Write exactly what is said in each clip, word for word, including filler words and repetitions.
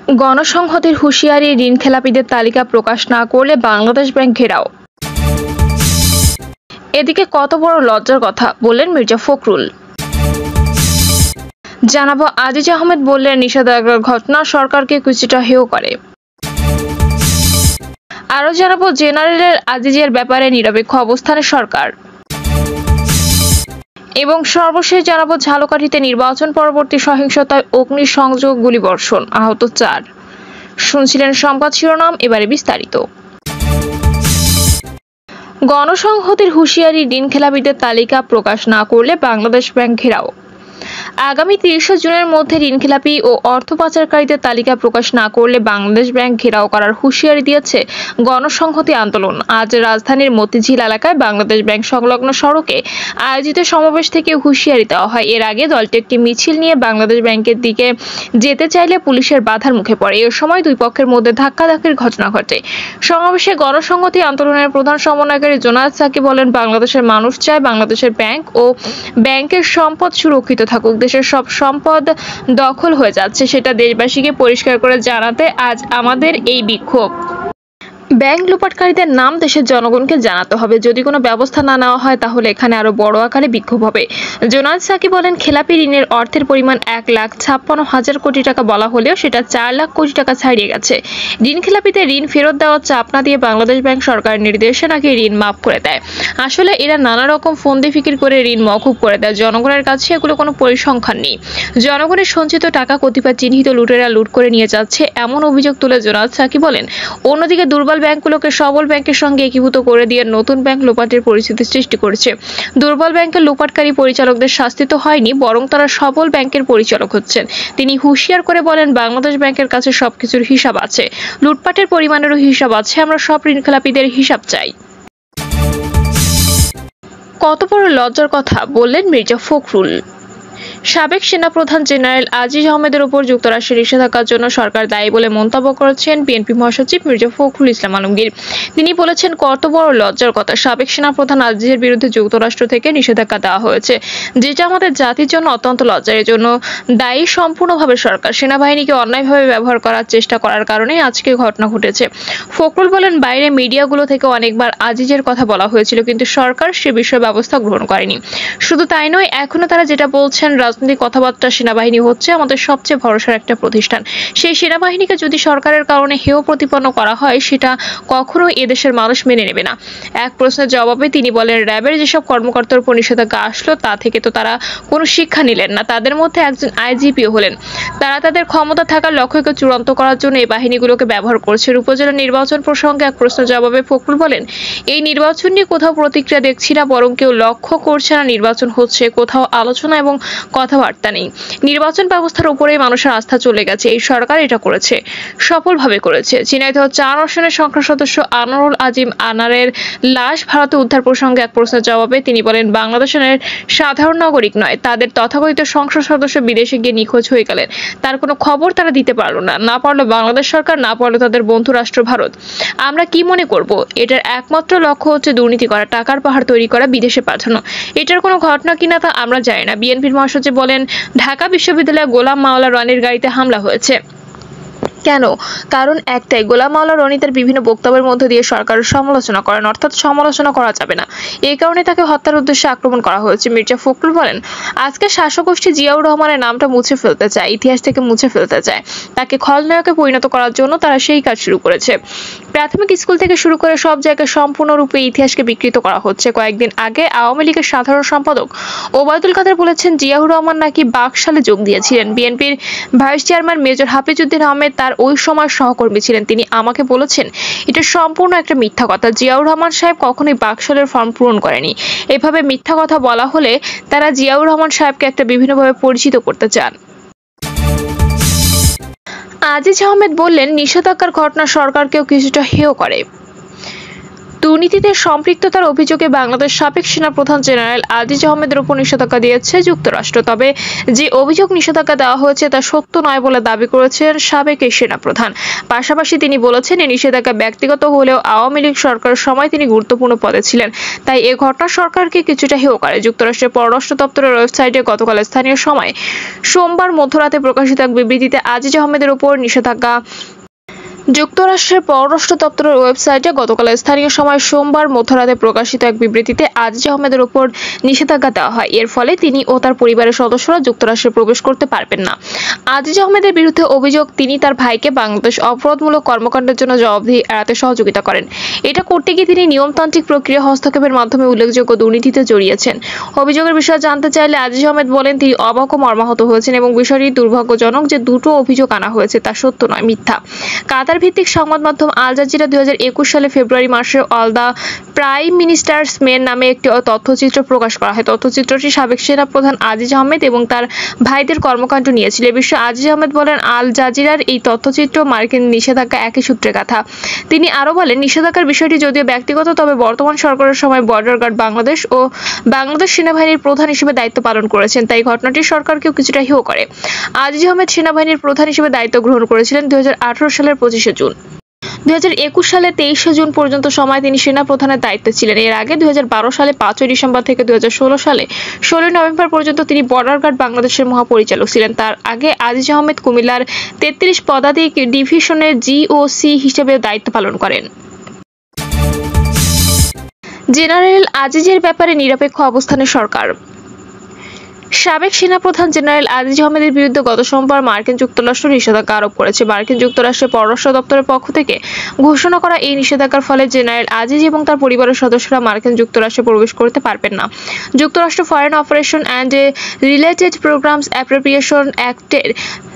গণসংহতির হুঁশিয়ারি, ঋণ খেলাপিদের তালিকা প্রকাশ না করলে বাংলাদেশ ব্যাংক ঘেরাও। এদিকে কত বড় লজ্জার কথা বললেন মির্জা ফখরুল। জানাবো আজিজ আহমেদ বললেন নিষেধাজ্ঞার ঘটনা সরকারকে কিছুটা হেয় করে। আরো জানাবো জেনারেলের আজিজের ব্যাপারে নিরপেক্ষ অবস্থানে সরকার। এবং সর্বশেষ জানাবো ঝালকাঠিতে নির্বাচন পরবর্তী সহিংসতায় অগ্নিসংযোগ, গুলিবর্ষণ, আহত চার। শুনছিলেন সংবাদ শিরোনাম, এবারে বিস্তারিত। গণসংহতির হুঁশিয়ারি, ঋণ খেলাপিদের তালিকা প্রকাশ না করলে বাংলাদেশ ব্যাংক ঘেরাও। আগামী তিরিশে জুনের মধ্যে ঋণখেলাপি ও অর্থ পাচারকারীদের তালিকা প্রকাশ না করলে বাংলাদেশ ব্যাংক ঘেরাও করার হুঁশিয়ারি দিয়েছে গণসংহতি আন্দোলন। আজ রাজধানীর মতিঝিল এলাকায় বাংলাদেশ ব্যাংক সংলগ্ন সড়কে আয়োজিত সমাবেশ থেকে হুঁশিয়ারি দেওয়া হয়। এর আগে দলটি একটি মিছিল নিয়ে বাংলাদেশ ব্যাংকের দিকে যেতে চাইলে পুলিশের বাধার মুখে পড়ে। এ সময় দুই পক্ষের মধ্যে ধাক্কাধাক্কির ঘটনা ঘটে। সমাবেশে গণসংহতি আন্দোলনের প্রধান সমন্বয়কারী জোনায়েদ সাকি বলেন, বাংলাদেশের মানুষ চায় বাংলাদেশের ব্যাংক ও ব্যাংকের সম্পদ সুরক্ষিত থাকুক। দেশের সব সম্পদ দখল হয়ে যাচ্ছে, সেটা দেশবাসীকে পরিষ্কার করে জানাতে আজ আমাদের এই বিক্ষোভ। ব্যাংক লুটপাটকারীদের নাম দেশের জনগণকে জানাতে হবে। যদি কোনো ব্যবস্থা না নেওয়া হয় তাহলে এখানে আরো বড় আকারে বিক্ষোভ হবে। জোনায়েদ সাকি বলেন, খেলাপি ঋণের অর্থের পরিমাণ এক লাখ ছাপ্পান্ন হাজার কোটি টাকা বলা হলেও সেটা চার লাখ কোটি টাকা ছাড়িয়ে গেছে। ঋণ খেলাপিদের ঋণ ফেরত দেওয়ার চাপ না দিয়ে বাংলাদেশ ব্যাংক সরকারের নির্দেশে নাকি ঋণ মাফ করে দেয়। আসলে এরা নানা রকম ফন্দি ফিকির করে ঋণ মওকুফ করে দেয়। জনগণের কাছে এগুলো কোনো পরিসংখ্যান নেই। জনগণের সঞ্চিত টাকা কতিপয় চিহ্নিত লুটেরা লুট করে নিয়ে যাচ্ছে, এমন অভিযোগ তুলে জোনায়েদ সাকি বলেন, অন্যদিকে দুর্বল ব্যাংকগুলোকে সবল ব্যাংকের সঙ্গে একীভূত করে দিয়ে নতুন ব্যাংক লোপাটের পরিস্থিতি সৃষ্টি করেছে। দুর্বল ব্যাংকের লোপাটকারী পরিচালকদের শাস্তি তো হয়নি, বরং তারা সবল ব্যাংকের পরিচালক হচ্ছেন। তিনি হুঁশিয়ার করে বলেন, বাংলাদেশ ব্যাংকের কাছে সবকিছুর হিসাব আছে, লুটপাটের পরিমাণেরও হিসাব আছে। আমরা সব ঋণখেলাপিদের হিসাব চাই। কত বড় লজ্জার কথা বললেন মির্জা ফখরুল। সাবেক সেনাপ্রধান জেনারেল আজিজ আহমেদের উপর যুক্তরাষ্ট্রের নিষেধাজ্ঞার জন্য সরকার দায়ী বলে মন্তব্য করেছেন বিএনপি মহাসচিব মির্জা ফখরুল ইসলাম আলমগীর। তিনি বলেছেন, কত বড় লজ্জার কথা, সাবেক সেনাপ্রধান আজিজের বিরুদ্ধে যুক্তরাষ্ট্র থেকে নিষেধাজ্ঞা দেওয়া হয়েছে, যেটা আমাদের জাতির জন্য অত্যন্ত লজ্জার। এর জন্য দায়ী সম্পূর্ণভাবে সরকার। সেনাবাহিনীকে অন্যায়ভাবে ব্যবহার করার চেষ্টা করার কারণে আজকে ঘটনা ঘটেছে। ফখরুল বলেন, বাইরে মিডিয়াগুলো থেকে অনেকবার আজিজের কথা বলা হয়েছিল, কিন্তু সরকার সে বিষয়ে ব্যবস্থা গ্রহণ করেনি। শুধু তাই নয়, এখনো তারা যেটা বলছেন, রাজনৈতিক কথাবার্তা, সেনাবাহিনী হচ্ছে আমাদের সবচেয়ে ভরসার একটা প্রতিষ্ঠান। সেই সেনাবাহিনীকে যদি সরকারের কারণে হেয় প্রতিপন্ন করা হয়, সেটা কখনো এদেশের মানুষ মেনে নেবে না। এক প্রশ্নের জবাবে তিনি বলেন, র্যাবের যেসব কর্মকর্তার উপর নিষেধাজ্ঞা আসলো তা থেকে তো তারা কোনো শিক্ষা নিলেন না। তাদের মধ্যে একজন আইজিপিও হলেন। তারা তাদের ক্ষমতা থাকার লক্ষ্যকে চূড়ান্ত করার জন্য এই বাহিনীগুলোকে ব্যবহার করছে। উপজেলা নির্বাচন প্রসঙ্গে এক প্রশ্নের জবাবে ফখরুল বলেন, এই নির্বাচন নিয়ে কোথাও প্রতিক্রিয়া দেখছি না, বরং কেউ লক্ষ্য করছে না নির্বাচন হচ্ছে, কোথাও আলোচনা এবং কথাবার্তা নেই। নির্বাচন ব্যবস্থার উপরেই মানুষের আস্থা চলে গেছে। এই সরকার এটা করেছে, সফলভাবে করেছে। ঝিনাইদহ চার আসনের সংসদ সদস্য আনোয়ারুল আজিম আনারের লাশ ভারতে উদ্ধার প্রসঙ্গে এক প্রশ্নের জবাবে তিনি বলেন, বাংলাদেশের সাধারণ নাগরিক নয়, তাদের তথাকথিত সংসদ সদস্য বিদেশে গিয়ে নিখোঁজ হয়ে গেলেন। তার কোনো খবর তারা দিতে পারলো না, না পারলো বাংলাদেশ সরকার, না পারলো তাদের বন্ধু রাষ্ট্র ভারত। আমরা কি মনে করব? এটার একমাত্র লক্ষ্য হচ্ছে দুর্নীতি করা, টাকার পাহাড় তৈরি করা, বিদেশে পাঠানো। এটার কোনো ঘটনা কিনা তা আমরা জানি না। বিএনপির মহাসচিব বলেন, ঢাকা বিশ্ববিদ্যালয়ে গোলাম মাওলা রনির গাড়িতে হামলা হয়েছে কেন? কারণ একটাই, গোলাম মাওলা রনি তার বিভিন্ন বক্তব্যের মধ্য দিয়ে সরকারের সমালোচনা করেন, অর্থাৎ সমালোচনা করা যাবে না। এই কারণে তাকে হত্যার উদ্দেশ্যে আক্রমণ করা হয়েছে। মির্জা ফখরুল বলেন, আজকে শাসকগোষ্ঠী জিয়াউর রহমানের নামটা মুছে ফেলতে চায়, ইতিহাস থেকে মুছে ফেলতে চায়। তাকে খলনায়কে পরিণত করার জন্য তারা সেই কাজ শুরু করেছে। প্রাথমিক স্কুল থেকে শুরু করে সব জায়গায় সম্পূর্ণরূপে ইতিহাসকে বিকৃত করা হচ্ছে। কয়েকদিন আগে আওয়ামী লীগের সাধারণ সম্পাদক ওবায়দুল কাদের বলেছেন, জিয়াউর রহমান নাকি বাকশালে যোগ দিয়েছিলেন। বিএনপির vice chairman major Hafizuddin Ahmed তার ওই সময় সহকর্মী ছিলেন। তিনি আমাকে বলেছেন, এটা সম্পূর্ণ একটা মিথ্যা কথা। জিয়াউর রহমান সাহেব কখনোই বাকশালের ফর্ম পূরণ করেনি। এভাবে মিথ্যা কথা বলা হলে তারা জিয়াউর রহমান সাহেবকে একটা বিভিন্নভাবে পরিচিত করতে চান। আজিজ আহমেদ বললেন, নিষেধাজ্ঞার ঘটনা সরকারকেও কিছুটা হেয় করে। দুর্নীতিতে সম্পৃক্ততার অভিযোগে বাংলাদেশ সাবেক সেনাপ্রধান জেনারেল আজিজ আহমেদের উপর নিষেধাজ্ঞা দিয়েছে যুক্তরাষ্ট্র। তবে যে অভিযোগ নিষেধাজ্ঞা দেওয়া হয়েছে তা সত্য নয় বলে দাবি করেছেন সাবেক এই সেনাপ্রধান। পাশাপাশি তিনি বলেছেন, এই নিষেধাজ্ঞা ব্যক্তিগত হলেও আওয়ামী লীগ সরকারের সময় তিনি গুরুত্বপূর্ণ পদে ছিলেন, তাই এ ঘটনা সরকারকে কিছুটা হেয় করে। যুক্তরাষ্ট্রের পররাষ্ট্র দপ্তরের ওয়েবসাইটে গতকাল স্থানীয় সময় সোমবার মধ্যরাতে প্রকাশিত এক বিবৃতিতে আজিজ আহমেদের উপর নিষেধাজ্ঞা যুক্তরাষ্ট্রের পররাষ্ট্র দপ্তরের ওয়েবসাইটে গতকাল স্থানীয় সময় সোমবার মধ্যরাতে প্রকাশিত এক বিবৃতিতে আজিজ আহমেদের উপর নিষেধাজ্ঞা দেওয়া হয়। এর ফলে তিনি ও তার পরিবারের সদস্যরা যুক্তরাষ্ট্রে প্রবেশ করতে পারবেন না। আজিজ আহমেদের বিরুদ্ধে অভিযোগ, তিনি তার ভাইকে বাংলাদেশ অপরাধমূলক কর্মকাণ্ডের জন্য জবাবদিহি এড়াতে সহযোগিতা করেন। এটা করতে গিয়ে তিনি নিয়মতান্ত্রিক প্রক্রিয়া হস্তক্ষেপের মাধ্যমে উল্লেখযোগ্য দুর্নীতিতে জড়িয়েছেন। অভিযোগের বিষয়ে জানতে চাইলে আজিজ আহমেদ বলেন, তিনি অবাক ও মর্মাহত হয়েছেন এবং বিষয়টি দুর্ভাগ্যজনক যে দুটো অভিযোগ আনা হয়েছে তা সত্য নয়, মিথ্যা। কাতার ভিত্তিক সংবাদ মাধ্যম আল জাজিরা দুই হাজার একুশ সালে ফেব্রুয়ারি মাসে all the prime minister's men নামে একটি তথ্যচিত্র প্রকাশ করা হয়। তথ্যচিত্রটি সাবেক সেনাপ্রধান আজিজ আহমেদ এবং তার ভাইদের কর্মকাণ্ড নিয়েছিল। এ বিষয়ে আজিজ আহমেদ বলেন, আল জাজিরার এই তথ্যচিত্র মার্কিন নিষেধাজ্ঞা একই সূত্রে গাথা। তিনি আরো বলেন, নিষেধাজ্ঞার বিষয়টি যদিও ব্যক্তিগত, তবে বর্তমান সরকারের সময় বর্ডার গার্ড বাংলাদেশ ও বাংলাদেশ সেনাবাহিনীর প্রধান হিসেবে দায়িত্ব পালন করেছেন, তাই ঘটনাটি সরকারকেও কিছুটা হেয় করে। আজিজ আহমেদ সেনাবাহিনীর প্রধান হিসেবে দায়িত্ব গ্রহণ করেছিলেন দুই হাজার আঠারো সালের পঁচিশে জুন। দুই হাজার একুশ সালে তেইশে জুন পর্যন্ত সময় তিনি সেনা প্রধানের দায়িত্বে ছিলেন। এর আগে দুই হাজার বারো সালে পাঁচই ডিসেম্বর থেকে দুই হাজার ষোলো সালে ষোলোই নভেম্বর পর্যন্ত তিনি বর্ডার গার্ড বাংলাদেশের মহাপরিচালক ছিলেন। তার আগে আজিজ আহমেদ কুমিল্লার তেত্রিশ পদাতিক ডিভিশনের জিওসি হিসেবে দায়িত্ব পালন করেন। জেনারেল আজিজের ব্যাপারে নিরপেক্ষ অবস্থানে সরকার। সাবেক সেনাপ্রধান জেনারেল আজিজ আহমেদের বিরুদ্ধে গত সোমবার মার্কিন যুক্তরাষ্ট্র নিষেধাজ্ঞা আরোপ করেছে। মার্কিন যুক্তরাষ্ট্রের পররাষ্ট্র দপ্তরের পক্ষ থেকে ঘোষণা করা এই নিষেধাজ্ঞার ফলে জেনারেল আজিজ এবং তার পরিবারের সদস্যরা মার্কিন যুক্তরাষ্ট্রে প্রবেশ করতে পারবেন না। যুক্তরাষ্ট্র foreign operation and related programs appropriation অ্যাক্টের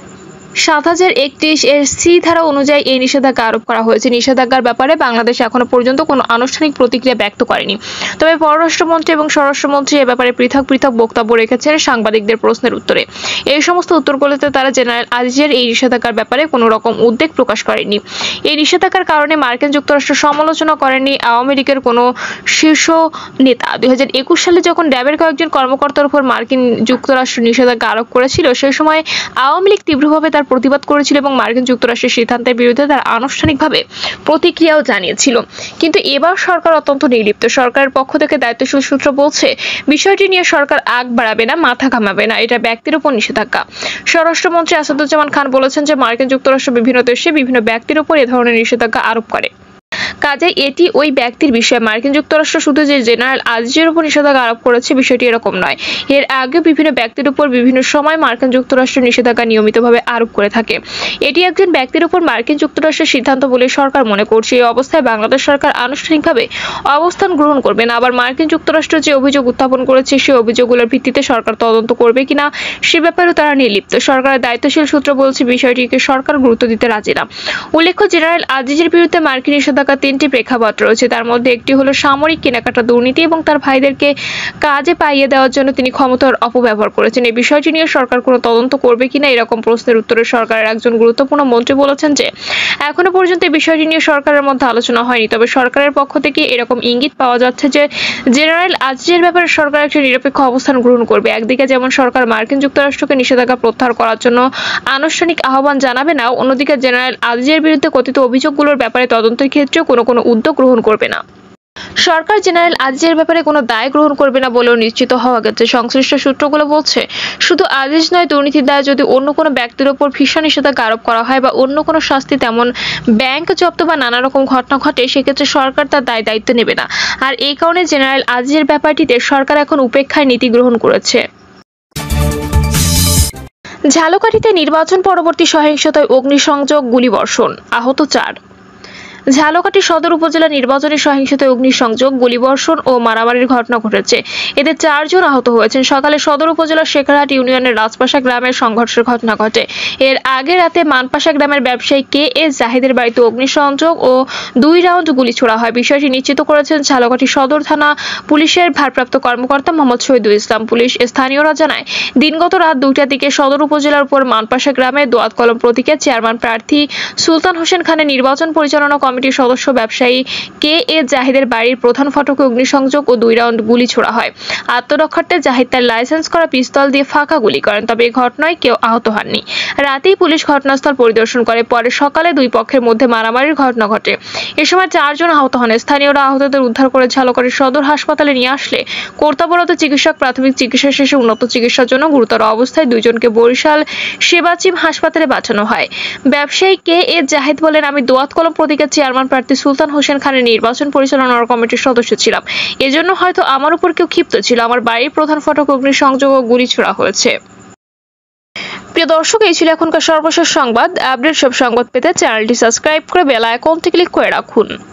সাত হাজার একত্রিশ এর সি ধারা অনুযায়ী এই নিষেধাজ্ঞা আরোপ করা হয়েছে। নিষেধাজ্ঞার ব্যাপারে বাংলাদেশ এখনো পর্যন্ত কোনো আনুষ্ঠানিক প্রতিক্রিয়া ব্যক্ত করেনি। তবে পররাষ্ট্রমন্ত্রী এবং স্বরাষ্ট্রমন্ত্রী এ ব্যাপারে পৃথক পৃথক বক্তব্য রেখেছেন সাংবাদিকদের প্রশ্নের উত্তরে। এই সমস্ত উত্তরগুলোতে তারা জেনারেল আজিজের এই নিষেধাজ্ঞার ব্যাপারে কোনো রকম উদ্বেগ প্রকাশ করেনি। এই নিষেধাজ্ঞার কারণে মার্কিন যুক্তরাষ্ট্র সমালোচনা করেনি আওয়ামী লীগের কোনো শীর্ষ নেতা। দুই হাজার একুশ সালে যখন ড্যাবের কয়েকজন কর্মকর্তার উপর মার্কিন যুক্তরাষ্ট্র নিষেধাজ্ঞা আরোপ করেছিল, সেই সময় আওয়ামী লীগ তীব্রভাবে তার প্রতিবাদ করেছিল এবং মার্কিন যুক্তরাষ্ট্রের সিদ্ধান্তের বিরুদ্ধে তারা আনুষ্ঠানিকভাবে প্রতিক্রিয়াও জানিয়েছিল। কিন্তু এবার সরকার অত্যন্ত নির্লিপ্ত। সরকারের পক্ষ থেকে দায়িত্বশীল সূত্র বলছে, বিষয়টি নিয়ে সরকার আগ বাড়াবে না, মাথা ঘামাবে না, এটা ব্যক্তির উপর নিষেধাজ্ঞা। স্বরাষ্ট্রমন্ত্রী আসাদুজ্জামান খান বলেছেন যে মার্কিন যুক্তরাষ্ট্র বিভিন্ন দেশে বিভিন্ন ব্যক্তির উপর এ ধরনের নিষেধাজ্ঞা আরোপ করে, কাজে এটি ওই ব্যক্তির বিষয়। মার্কিন যুক্তরাষ্ট্র শুধু যে জেনারেল আজিজের উপর নিষেধাজ্ঞা আরোপ করেছে বিষয়টি এরকম নয়। এর আগে বিভিন্ন ব্যক্তির উপর বিভিন্ন সময় মার্কিন যুক্তরাষ্ট্র নিষেধাজ্ঞা নিয়মিতভাবে আরোপ করে থাকে। এটি একজন ব্যক্তির উপর মার্কিন যুক্তরাষ্ট্রের সিদ্ধান্ত বলে সরকার মনে করছে। এই অবস্থায় বাংলাদেশ সরকার আনুষ্ঠানিকভাবে অবস্থান গ্রহণ করবে না। আবার মার্কিন যুক্তরাষ্ট্র যে অভিযোগ উত্থাপন করেছে সেই অভিযোগগুলোর ভিত্তিতে সরকার তদন্ত করবে কিনা সে ব্যাপারেও তারা নির্লিপ্ত। সরকারের দায়িত্বশীল সূত্র বলছে, বিষয়টিকে সরকার গুরুত্ব দিতে রাজি না। উল্লেখ্য, জেনারেল আজিজের বিরুদ্ধে মার্কিন নিষেধাজ্ঞা তিনটি প্রেক্ষাপট রয়েছে। তার মধ্যে একটি হলো সামরিক কেনাকাটা দুর্নীতি এবং তার ভাইদেরকে কাজে পাইয়ে দেওয়ার জন্য তিনি ক্ষমতার অপব্যবহার করেছেন। এই বিষয়টি নিয়ে সরকার কোনো তদন্ত করবে কিনা এরকম প্রশ্নের উত্তরে সরকারের একজন গুরুত্বপূর্ণ মন্ত্রী বলেছেন যে এখনো পর্যন্ত এই বিষয়টি নিয়ে সরকারের মধ্যে আলোচনা হয়নি। তবে সরকারের পক্ষ থেকে এরকম ইঙ্গিত পাওয়া যাচ্ছে যে জেনারেল আজিজের ব্যাপারে সরকার একটি নিরপেক্ষ অবস্থান গ্রহণ করবে। একদিকে যেমন সরকার মার্কিন যুক্তরাষ্ট্রকে নিষেধাজ্ঞা প্রত্যাহার করার জন্য আনুষ্ঠানিক আহ্বান জানাবে না, অন্যদিকে জেনারেল আজিজের বিরুদ্ধে কথিত অভিযোগগুলোর ব্যাপারে তদন্তের ক্ষেত্রেও কোনো কোনো উদ্যোগ গ্রহণ করবে না। সরকার জেনারেল আজিজের ব্যাপারে কোনো দায় গ্রহণ করবে না বলেও নিশ্চিত হওয়া গেছে। সংশ্লিষ্ট সূত্রগুলো বলছে, শুধু আজিজ নয়, দুর্নীতির দায় যদি অন্য কোনো ব্যক্তির ওপর ভিসা নিষেধাজ্ঞা আরোপ করা হয় বা অন্য কোনো শাস্তি, তেমন ব্যাংক জব্দ বা নানা রকম ঘটনা ঘটে, সেক্ষেত্রে সরকার তার দায় দায়িত্ব নেবে না। আর এই কারণে জেনারেল আজিজের ব্যাপারটিতে সরকার এখন উপেক্ষায় নীতি গ্রহণ করেছে। ঝালকাঠিতে নির্বাচন পরবর্তী সহিংসতায় অগ্নিসংযোগ, গুলিবর্ষণ, আহত চার। ঝালকাঠি সদর উপজেলা নির্বাচনী সহিংসতায় অগ্নিসংযোগ, গুলিবর্ষণ ও মারামারির ঘটনা ঘটেছে। এতে চারজন আহত হয়েছেন। সকালে সদর উপজেলার শেখারহাট ইউনিয়নের রাজপাশা গ্রামের সংঘর্ষের ঘটনা ঘটে। এর আগে রাতে মানপাশা গ্রামের ব্যবসায়ী কে এস জাহিদের বাড়িতে অগ্নিসংযোগ ও দুই রাউন্ড গুলি ছোড়া হয়। বিষয়টি নিশ্চিত করেছেন ঝালকাঠি সদর থানা পুলিশের ভারপ্রাপ্ত কর্মকর্তা মোহাম্মদ শহীদুল ইসলাম। পুলিশ স্থানীয়রা জানায়, দিনগত রাত দুইটার দিকে সদর উপজেলার উপর মানপাশা গ্রামে দোয়াত কলম প্রতীকের চেয়ারম্যান প্রার্থী সুলতান হোসেন খানের নির্বাচন পরিচালনা কমিটি কমিটির সদস্য ব্যবসায়ী কে এ জাহিদের বাড়ির প্রধান ফটকে অগ্নিসংযোগ ও দুই রাউন্ড গুলি ছোড়া হয়। আত্মরক্ষার্থে জাহিদ তার লাইসেন্স করা পিস্তল দিয়ে ফাঁকা গুলি করেন, তবে এই ঘটনায় কেউ আহত হননি। রাতেই পুলিশ ঘটনাস্থল পরিদর্শন করে, পরে সকালে দুই পক্ষের মধ্যে মারামারির ঘটনা ঘটে। এ সময় চারজন আহত হন। স্থানীয়রা আহতদের উদ্ধার করে ঝালকাঠি সদর হাসপাতালে নিয়ে আসলে কর্তব্যরত চিকিৎসক প্রাথমিক চিকিৎসা শেষে উন্নত চিকিৎসার জন্য গুরুতর অবস্থায় দুইজনকে বরিশাল সেবাচিম হাসপাতালে পাঠানো হয়। ব্যবসায়ী কে এ জাহিদ বলেন, আমি দোয়াত কলম প্রতীকের চেয়ারম্যান প্রার্থী সুলতান হোসেন খানের নির্বাচন পরিচালনা কমিটির সদস্য ছিলাম। এজন্য হয়তো আমার উপর কেউ ক্ষিপ্ত ছিল। আমার বাড়ির প্রধান ফটক অগ্নিসংযোগ ও গুলি ছোড়া হয়েছে। প্রিয় দর্শক, এই ছিল এখনকার সর্বশেষ সংবাদ। আপডেট সব সংবাদ পেতে চ্যানেলটি সাবস্ক্রাইব করে বেল আইকনটি ক্লিক করে রাখুন।